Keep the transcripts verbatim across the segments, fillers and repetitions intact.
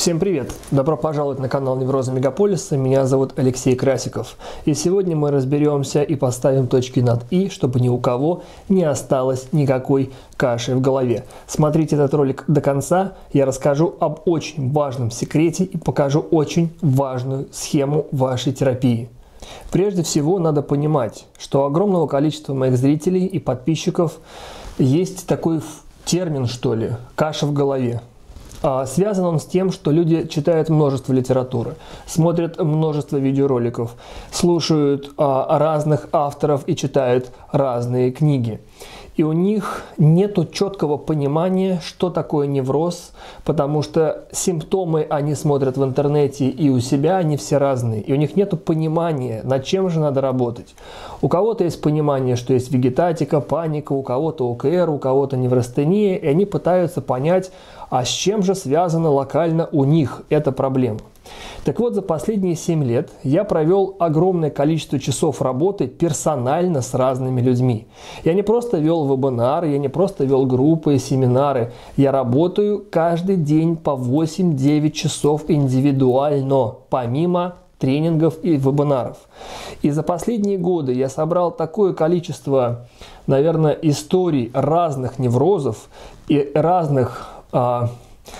Всем привет! Добро пожаловать на канал Неврозы Мегаполиса. Меня зовут Алексей Красиков. И сегодня мы разберемся и поставим точки над «и», чтобы ни у кого не осталось никакой каши в голове. Смотрите этот ролик до конца. Я расскажу об очень важном секрете и покажу очень важную схему вашей терапии. Прежде всего, надо понимать, что у огромного количества моих зрителей и подписчиков есть такой термин, что ли, «каша в голове». Связан он с тем, что люди читают множество литературы, смотрят множество видеороликов, слушают а, разных авторов и читают разные книги. И у них нет четкого понимания, что такое невроз, потому что симптомы они смотрят в интернете и у себя, они все разные. И у них нет понимания, над чем же надо работать. У кого-то есть понимание, что есть вегетатика, паника, у кого-то ОКР, у кого-то неврастения, и они пытаются понять, а с чем же связана локально у них эта проблема. Так вот, за последние семь лет я провел огромное количество часов работы персонально с разными людьми. Я не просто вел вебинары, я не просто вел группы и семинары. Я работаю каждый день по восемь-девять часов индивидуально, помимо тренингов и вебинаров. И за последние годы я собрал такое количество, наверное, историй разных неврозов и разных а,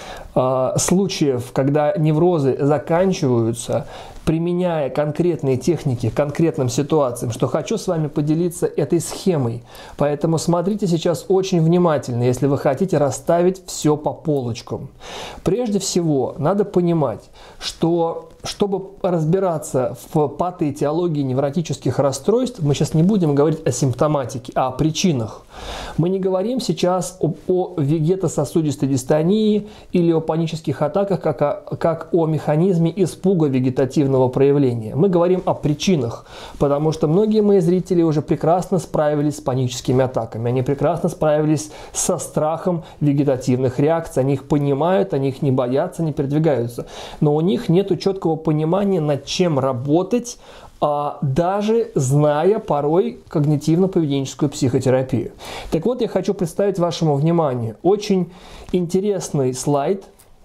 случаев, когда неврозы заканчиваются, применяя конкретные техники к конкретным ситуациям, что хочу с вами поделиться этой схемой. Поэтому смотрите сейчас очень внимательно, если вы хотите расставить все по полочкам. Прежде всего, надо понимать, что чтобы разбираться в патоэтиологии невротических расстройств, мы сейчас не будем говорить о симптоматике, а о причинах. Мы не говорим сейчас о, о вегетососудистой дистонии или о панических атаках, как о, как о механизме испуга вегетативного проявления. Мы говорим о причинах, потому что многие мои зрители уже прекрасно справились с паническими атаками, они прекрасно справились со страхом вегетативных реакций, они их понимают, они их не боятся, не передвигаются, но у них нет четкого понимания, над чем работать, а даже зная порой когнитивно-поведенческую психотерапию. Так вот, я хочу представить вашему вниманию очень интересный слайд.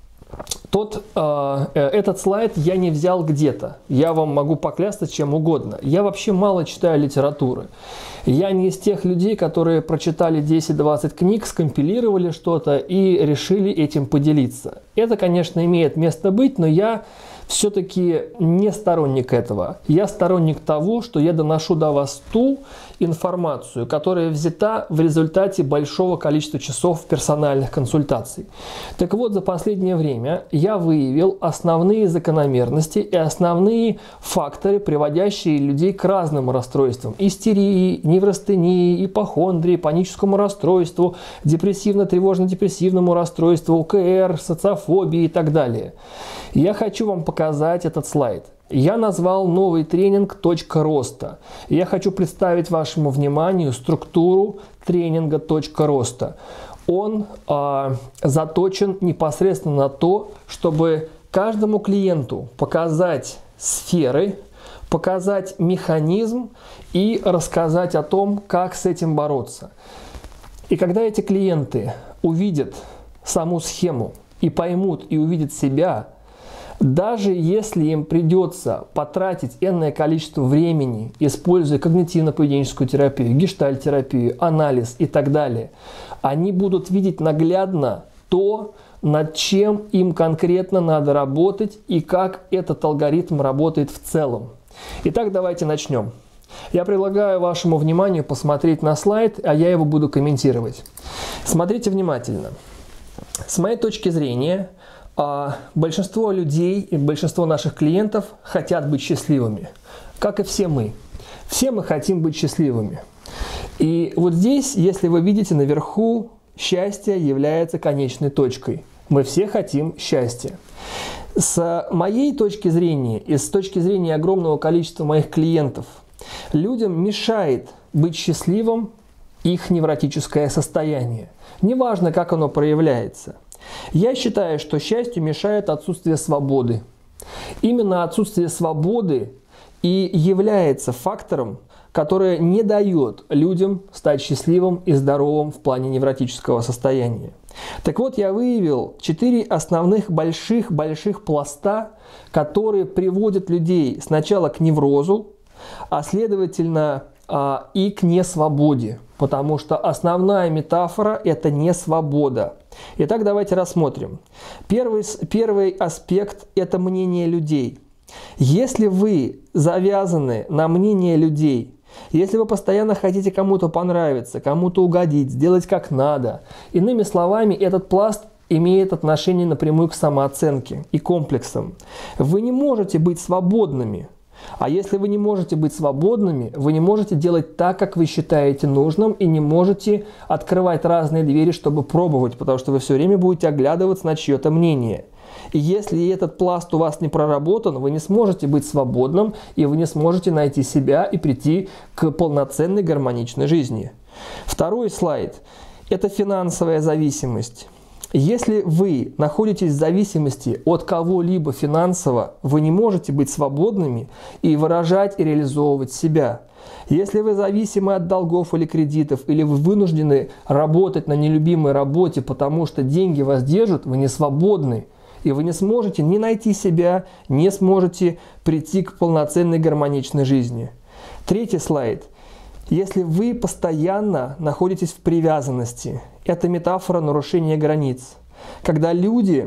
Тот, э, этот слайд я не взял где-то. Я вам могу поклясться чем угодно. Я вообще мало читаю литературы. Я не из тех людей, которые прочитали десять-двадцать книг, скомпилировали что-то и решили этим поделиться. Это, конечно, имеет место быть, но я все-таки не сторонник этого. Я сторонник того, что я доношу до вас ту информацию, которая взята в результате большого количества часов персональных консультаций. Так вот, за последнее время я выявил основные закономерности и основные факторы, приводящие людей к разным расстройствам: истерии, неврастении, ипохондрии, паническому расстройству, депрессивно-тревожно-депрессивному расстройству, ОКР, социофобии и так далее. Я хочу вам показать этот слайд. Я назвал новый тренинг «Точка роста». Я хочу представить вашему вниманию структуру тренинга «Точка роста». Он э, заточен непосредственно на то, чтобы каждому клиенту показать сферы, показать механизм и рассказать о том, как с этим бороться. И когда эти клиенты увидят саму схему и поймут и увидят себя, даже если им придется потратить энное количество времени, используя когнитивно-поведенческую терапию, гештальт-терапию, анализ и так далее, они будут видеть наглядно то, над чем им конкретно надо работать и как этот алгоритм работает в целом. Итак, давайте начнем. Я предлагаю вашему вниманию посмотреть на слайд, а я его буду комментировать. Смотрите внимательно. С моей точки зрения, большинство людей и большинство наших клиентов хотят быть счастливыми, как и все мы. Все мы хотим быть счастливыми. И вот здесь, если вы видите наверху, счастье является конечной точкой. Мы все хотим счастья. С моей точки зрения и с точки зрения огромного количества моих клиентов, людям мешает быть счастливым их невротическое состояние. Неважно, как оно проявляется. Я считаю, что счастью мешает отсутствие свободы. Именно отсутствие свободы и является фактором, которое не дает людям стать счастливым и здоровым в плане невротического состояния. Так вот, я выявил четыре основных больших-больших пласта, которые приводят людей сначала к неврозу, а следовательно и к несвободе, потому что основная метафора – это несвобода. Итак, давайте рассмотрим. Первый, первый аспект – это мнение людей. Если вы завязаны на мнение людей, если вы постоянно хотите кому-то понравиться, кому-то угодить, сделать как надо, иными словами, этот пласт имеет отношение напрямую к самооценке и комплексам. Вы не можете быть свободными. А если вы не можете быть свободными, вы не можете делать так, как вы считаете нужным, и не можете открывать разные двери, чтобы пробовать, потому что вы все время будете оглядываться на чье-то мнение. И если этот пласт у вас не проработан, вы не сможете быть свободным, и вы не сможете найти себя и прийти к полноценной гармоничной жизни. Второй слайд – это финансовая зависимость. Если вы находитесь в зависимости от кого-либо финансово, вы не можете быть свободными и выражать и реализовывать себя. Если вы зависимы от долгов или кредитов, или вы вынуждены работать на нелюбимой работе, потому что деньги вас держат, вы не свободны. И вы не сможете ни найти себя, не сможете прийти к полноценной гармоничной жизни. Третий слайд. Если вы постоянно находитесь в привязанности, это метафора нарушения границ. Когда люди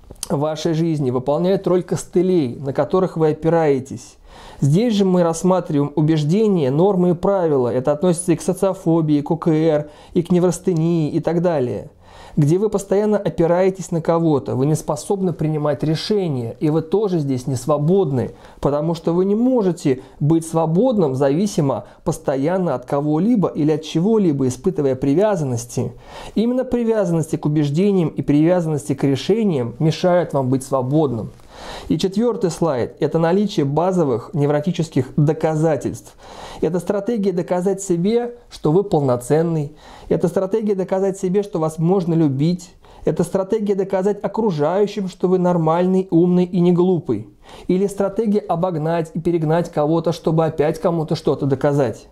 в вашей жизни выполняют роль костылей, на которых вы опираетесь. Здесь же мы рассматриваем убеждения, нормы и правила. Это относится и к социофобии, к ОКР, и к неврастении и так далее. Где вы постоянно опираетесь на кого-то, вы не способны принимать решения, и вы тоже здесь не свободны, потому что вы не можете быть свободным, зависимо постоянно от кого-либо или от чего-либо, испытывая привязанности. Именно привязанности к убеждениям и привязанности к решениям мешают вам быть свободным. И четвертый слайд – это наличие базовых невротических доказательств. Это стратегия доказать себе, что вы полноценный. Это стратегия доказать себе, что вас можно любить. Это стратегия доказать окружающим, что вы нормальный, умный и не глупый. Или стратегия обогнать и перегнать кого-то, чтобы опять кому-то что-то доказать.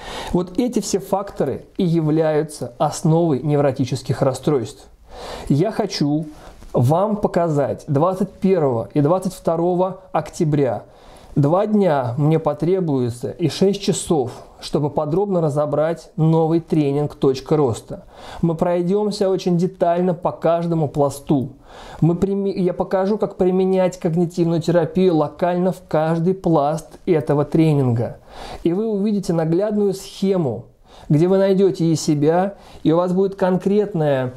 Вот эти все факторы и являются основой невротических расстройств. Я хочу вам показать двадцать первого и двадцать второго октября. Два дня мне потребуется и шесть часов, чтобы подробно разобрать новый тренинг «Точка роста». Мы пройдемся очень детально по каждому пласту. Мы прим... Я покажу, как применять когнитивную терапию локально в каждый пласт этого тренинга. И вы увидите наглядную схему, где вы найдете и себя, и у вас будет конкретное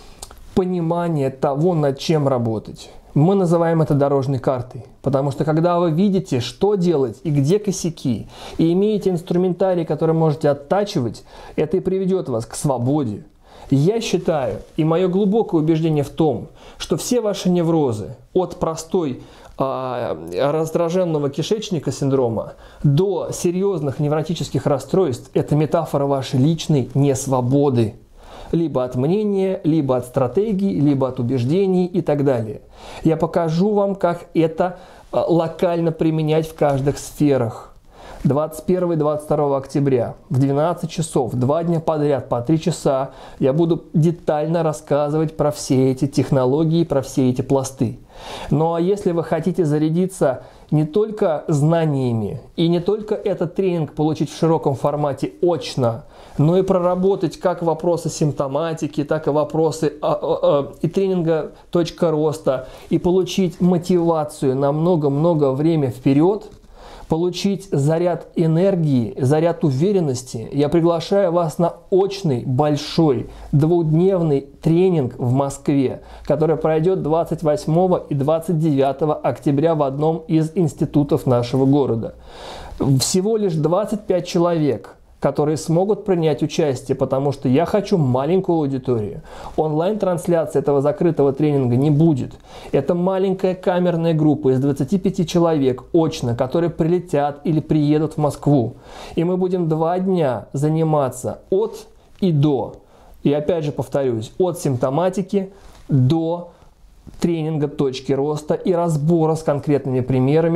понимание того, над чем работать. Мы называем это дорожной картой, потому что когда вы видите, что делать и где косяки, и имеете инструментарий, который можете оттачивать, это и приведет вас к свободе. Я считаю, и мое глубокое убеждение в том, что все ваши неврозы, от простой э, раздраженного кишечника синдрома до серьезных невротических расстройств, это метафора вашей личной несвободы. Либо от мнения, либо от стратегий, либо от убеждений и так далее. Я покажу вам, как это локально применять в каждых сферах. двадцать первого и двадцать второго октября в двенадцать часов, два дня подряд, по три часа, я буду детально рассказывать про все эти технологии, про все эти пласты. Ну а если вы хотите зарядиться не только знаниями и не только этот тренинг получить в широком формате очно, но и проработать как вопросы симптоматики, так и вопросы а, а, а, и тренинга «Точка роста», и получить мотивацию на много-много время вперед, получить заряд энергии, заряд уверенности, я приглашаю вас на очный, большой, двухдневный тренинг в Москве, который пройдет двадцать восьмого и двадцать девятого октября в одном из институтов нашего города. Всего лишь двадцать пять человек, которые смогут принять участие, потому что я хочу маленькую аудиторию. Онлайн-трансляции этого закрытого тренинга не будет. Это маленькая камерная группа из двадцати пяти человек очно, которые прилетят или приедут в Москву. И мы будем два дня заниматься от и до. И опять же повторюсь, от симптоматики до тренинга «Точки роста» и разбора с конкретными примерами,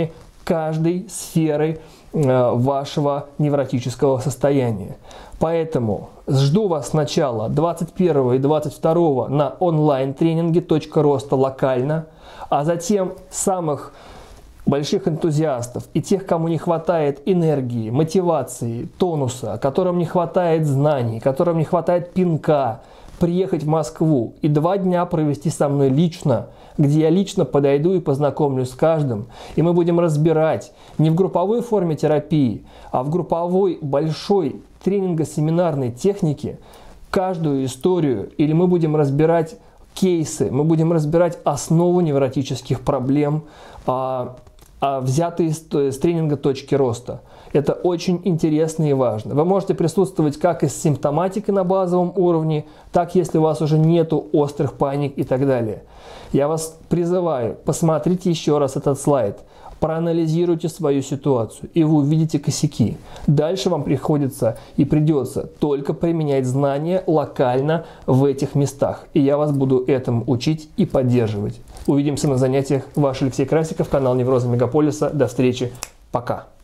каждой сферой э, вашего невротического состояния. Поэтому жду вас сначала двадцать первого и двадцать второго на онлайн-тренинге «Точка роста» локально, а затем самых больших энтузиастов и тех, кому не хватает энергии, мотивации, тонуса, которым не хватает знаний, которым не хватает пинка, приехать в Москву и два дня провести со мной лично, где я лично подойду и познакомлюсь с каждым, и мы будем разбирать не в групповой форме терапии, а в групповой большой тренинго-семинарной технике каждую историю, или мы будем разбирать кейсы, мы будем разбирать основу невротических проблем, а, а, взятые с, с тренинга «Точки роста». Это очень интересно и важно. Вы можете присутствовать как и с симптоматикой на базовом уровне, так если у вас уже нету острых паник и так далее. Я вас призываю, посмотрите еще раз этот слайд, проанализируйте свою ситуацию, и вы увидите косяки. Дальше вам приходится и придется только применять знания локально в этих местах. И я вас буду этому учить и поддерживать. Увидимся на занятиях. Ваш Алексей Красиков, канал Неврозы Мегаполиса. До встречи. Пока.